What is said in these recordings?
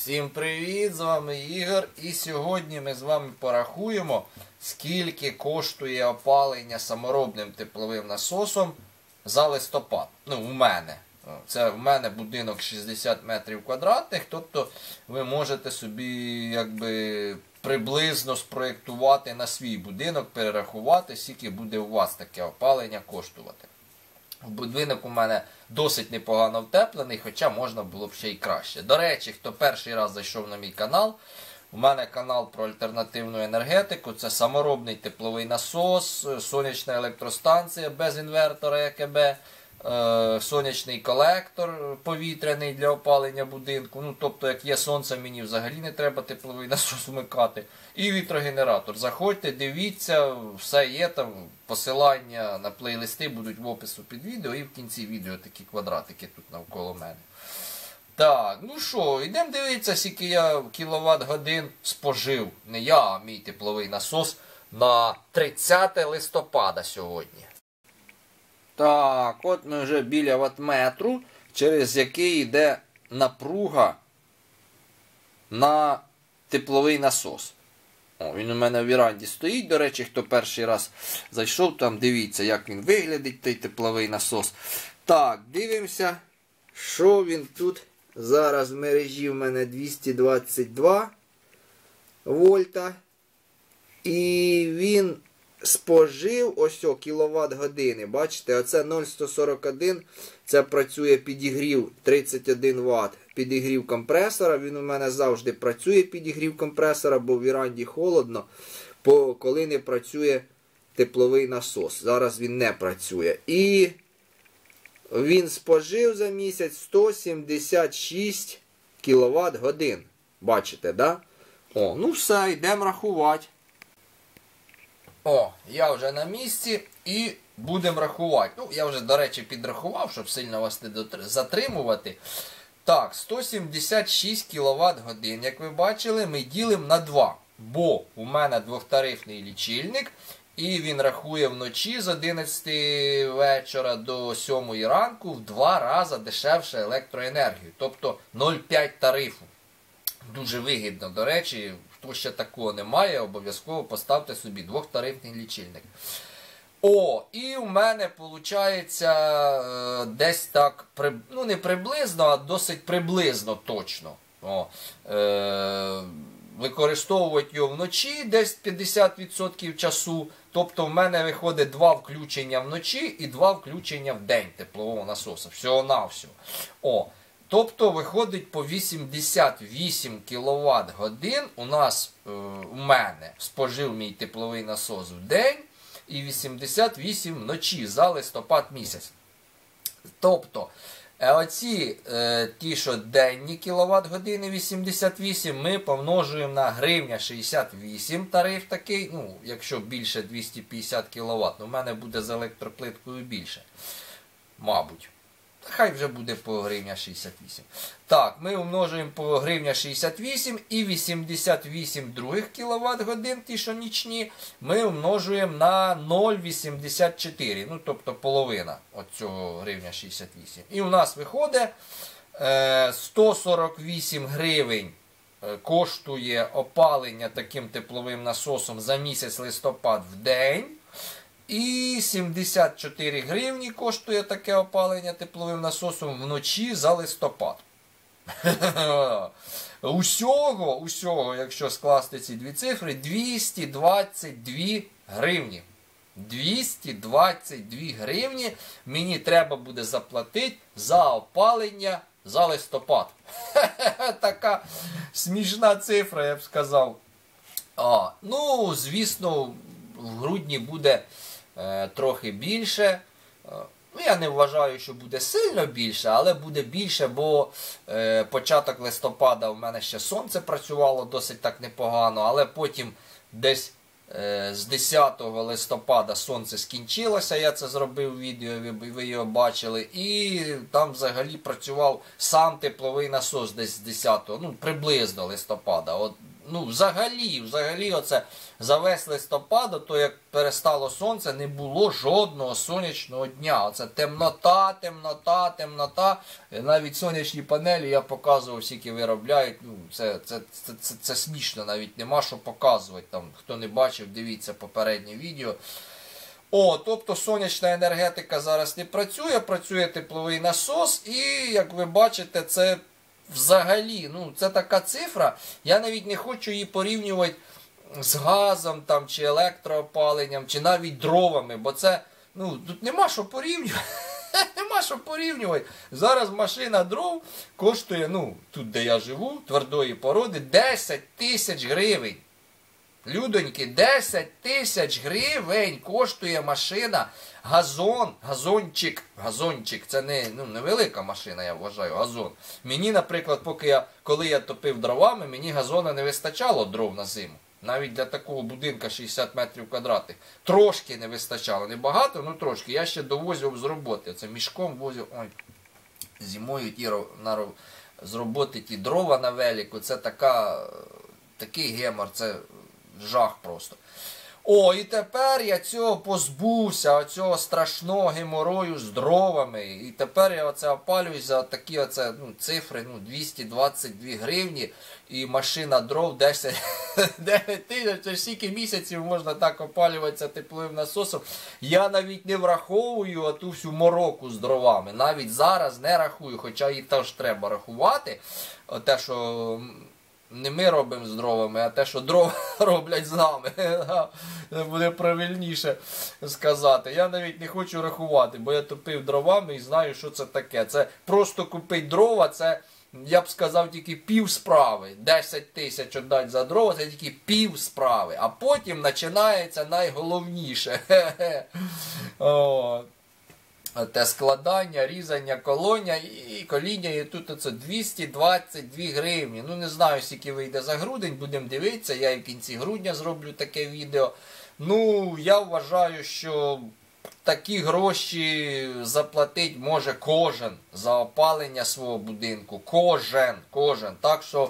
Всім привіт! З вами Ігор. І сьогодні ми з вами порахуємо, скільки коштує опалення саморобним тепловим насосом за листопад. Ну, у мене. Це в мене будинок 60 метрів квадратних, тобто ви можете собі якби приблизно спроєктувати на свій будинок, перерахувати, скільки буде у вас таке опалення коштувати. Будинок у мене досить непогано втеплений, хоча можна було б ще й краще. До речі, хто перший раз зайшов на мій канал, у мене канал про альтернативну енергетику. Це саморобний тепловий насос, сонячна електростанція без інвертора ЕКБ, сонячний колектор повітряний для опалення будинку. Ну, тобто, як є сонце, мені взагалі не треба тепловий насос вмикати. І вітрогенератор. Заходьте, дивіться, все є там. Посилання на плейлисти будуть в опису під відео і в кінці відео такі квадратики тут навколо мене. Так, ну що, йдемо дивитися, скільки я кіловат-годин спожив. Не я, а мій тепловий насос на 30 листопада сьогодні. Так, от ми вже біля ваттметру, через який йде напруга на тепловий насос. О, він у мене в віранді стоїть, до речі, хто перший раз зайшов, там дивіться, як він виглядить, той тепловий насос. Так, дивимося, що він тут. Зараз в мережі в мене 222 вольта. І він спожив ось кіловат-години. Бачите, оце 0,141, це працює підігрів 31 Вт. Підігрів компресора, він у мене завжди працює підігрів компресора, бо в віранді холодно, коли не працює тепловий насос. Зараз він не працює. І він спожив за місяць 176 кВт годин. Бачите, да? О, ну все, йдемо рахувати. О, я вже на місці і будемо рахувати. Ну, я вже, до речі, підрахував, щоб сильно вас не затримувати. Так, 176 кВт годин, як ви бачили, ми ділимо на 2. Бо у мене двохтарифний лічильник, і він рахує вночі з 11 вечора до 7 ранку в 2 рази дешевше електроенергію. Тобто 0,5 тарифу. Дуже вигідно, до речі, хто ще такого не має, обов'язково поставте собі двохтарифний лічильник. О, і у мене виходить десь так, ну не приблизно, а досить приблизно точно. О, використовувати його вночі десь 50% часу. Тобто в мене виходить 2 включення вночі і 2 включення в день теплового насосу. Всього-навсього. О, тобто виходить по 88 кВт годин у мене спожив мій тепловий насос в день і 88 вночі за листопад місяць. Тобто оці ті, що денні кіловат години 88, ми помножуємо на гривня 68 тариф такий, ну, якщо більше 250 кВт, у мене буде з електроплиткою більше, мабуть. Хай вже буде по гривня 68. Так, ми умножуємо по гривня 68 і 88 других кіловат годин, ті, що нічні, ми умножуємо на 0,84. Ну, тобто половина от цього гривня 68. І у нас виходить 148 гривень коштує опалення таким тепловим насосом за місяць листопад в день. І 74 гривні коштує таке опалення тепловим насосом вночі за листопад. Усього, якщо скласти ці дві цифри, 222 гривні. 222 гривні мені треба буде заплатити за опалення за листопад. Така смішна цифра, я б сказав. Ну, звісно, в грудні буде трохи більше. Ну, я не вважаю, що буде сильно більше, але буде більше, бо початок листопада у мене ще сонце працювало досить так непогано, але потім десь з 10 листопада сонце скінчилося, я це зробив відео, ви його бачили, і там взагалі працював сам тепловий насос десь з 10, ну приблизно листопада. От ну, взагалі оце за весь листопад, то як перестало сонце, не було жодного сонячного дня. Оце темнота, темнота, темнота. Навіть сонячні панелі я показував, скільки виробляють. Ну, це смішно, навіть нема що показувати. Там, хто не бачив, дивіться попереднє відео. Тобто сонячна енергетика зараз не працює, працює тепловий насос, і, як ви бачите, це взагалі, ну, це така цифра, я навіть не хочу її порівнювати з газом, там, чи електроопаленням, чи навіть дровами, бо це, ну, тут нема що порівнювати. Нема що порівнювати. Зараз машина дров коштує, ну, тут, де я живу, твердої породи, 10 тисяч гривень. Людоньки, 10 тисяч гривень коштує машина, газончик, це невелика машина, я вважаю, газон. Мені, наприклад, коли я топив дровами, мені газона не вистачало дров на зиму. Навіть для такого будинка 60 метрів квадратних. Трошки не вистачало, не багато, ну трошки. Я ще довозив з роботи, це мішком возив, зимою з роботи ті дрова на велику, це такий гемор, це жах просто. І тепер я цього позбувся, цього страшного геморою з дровами. І тепер я опалююсь за такі цифри, 222 гривні. І машина дров 10 тисяч, скільки місяців можна так опалюватися тепловим насосом. Я навіть не враховую ту всю мороку з дровами. Навіть зараз не рахую, хоча і теж треба рахувати. Те, що не ми робимо з дровами, а те, що дрова роблять з нами. Це буде правильніше сказати. Я навіть не хочу рахувати, бо я топив дровами і знаю, що це таке. Це просто купити дрова, це, я б сказав, тільки пів справи. 10 тисяч віддати за дрова, це тільки пів справи. А потім починається найголовніше. Те складання, різання коління, і тут це 222 гривні. Ну, не знаю, скільки вийде за грудень, будемо дивитися, я і в кінці грудня зроблю таке відео. Ну, я вважаю, що такі гроші заплатить може кожен за опалення свого будинку. Кожен. Так що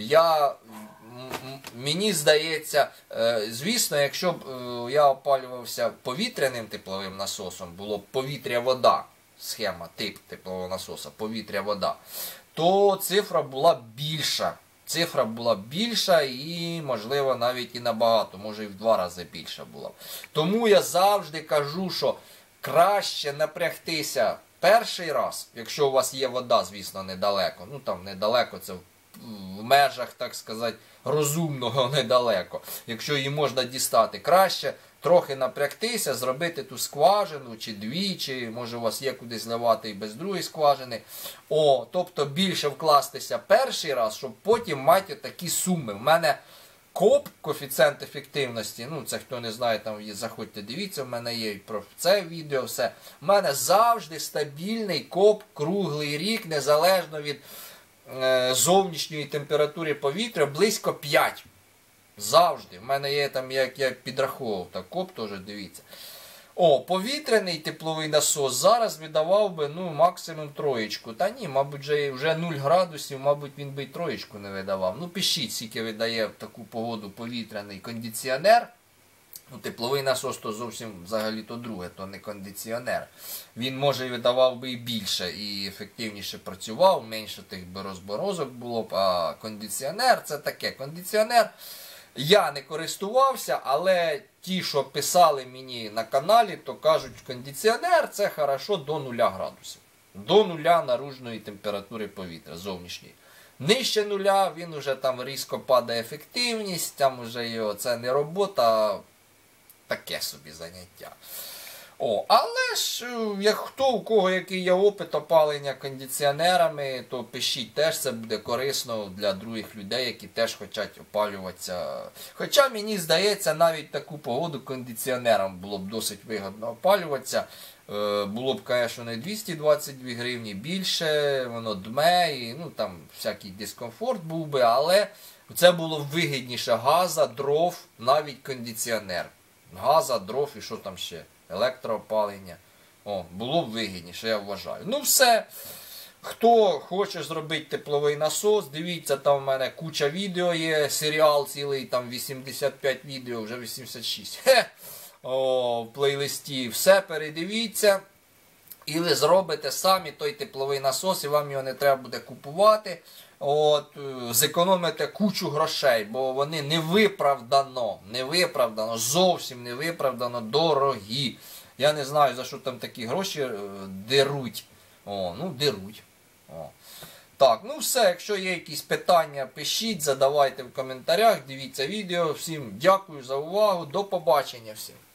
мені здається, звісно, якщо б я опалювався повітряним тепловим насосом, було б повітря-вода, схема, тип теплового насоса, повітря-вода, то цифра була б більша. Цифра була б більша і, можливо, навіть і набагато, може і в 2 рази більша була б. Тому я завжди кажу, що краще напрягтися перший раз, якщо у вас є вода, звісно, недалеко. Ну, там недалеко, це в межах, так сказати, розумного недалеко. Якщо її можна дістати, краще трохи напрягтися, зробити ту скважину, чи 2, чи може у вас є куди зливати і без другої скважини. Тобто більше вкластися перший раз, щоб потім мати такі суми. В мене КОП, коефіцієнт ефективності, ну це хто не знає, там заходьте, дивіться, в мене є про це відео, все. В мене завжди стабільний КОП круглий рік, незалежно від зовнішньої температури повітря, близько 5. Завжди. В мене є там, як я підраховував, так, КОП теж, дивіться. Повітряний тепловий насос зараз видавав би, максимум 3. Та ні, мабуть, вже 0 градусів, мабуть, він би й 3 не видавав. Ну, пишіть, скільки видає в таку погоду повітряний кондиціонер. Тепловий насос то зовсім взагалі то друге, то не кондиціонер. Він, може, видавав би і більше, і ефективніше працював, менше тих би розморозок було б, а кондиціонер це таке. Кондиціонер я не користувався, але ті, що писали мені на каналі, то кажуть, кондиціонер це хорошо до 0 градусів. До 0 наружної температури повітря, зовнішньої. Нижче 0 він вже там різко падає ефективність, там вже його, це не робота, таке собі заняття. Але ж, у кого який є опит опалення кондиціонерами, то пишіть теж, це буде корисно для других людей, які теж хочуть опалюватися. Хоча, мені здається, навіть таку погоду кондиціонерам було б досить вигідно опалюватися. Було б, звісно, не 222 гривні, більше, воно дме, і там всякий дискомфорт був би, але це було б вигідніше газа, дров, навіть кондиціонер. Газа, дров і що там ще? Електроопалення. Було б вигідніше, я вважаю. Ну все. Хто хоче зробити тепловий насос, дивіться, там в мене куча відео є, серіал цілий, там 85 відео, вже 86. В плейлисті. Все передивіться. І ви зробите самі той тепловий насос, і вам його не треба буде купувати. Зекономите кучу грошей, бо вони невиправдано, зовсім невиправдано дорогі. Я не знаю, за що там такі гроші деруть. Деруть. Так, все, якщо є якісь питання, пишіть, задавайте в коментарях, дивіться відео. Всім дякую за увагу, до побачення всім.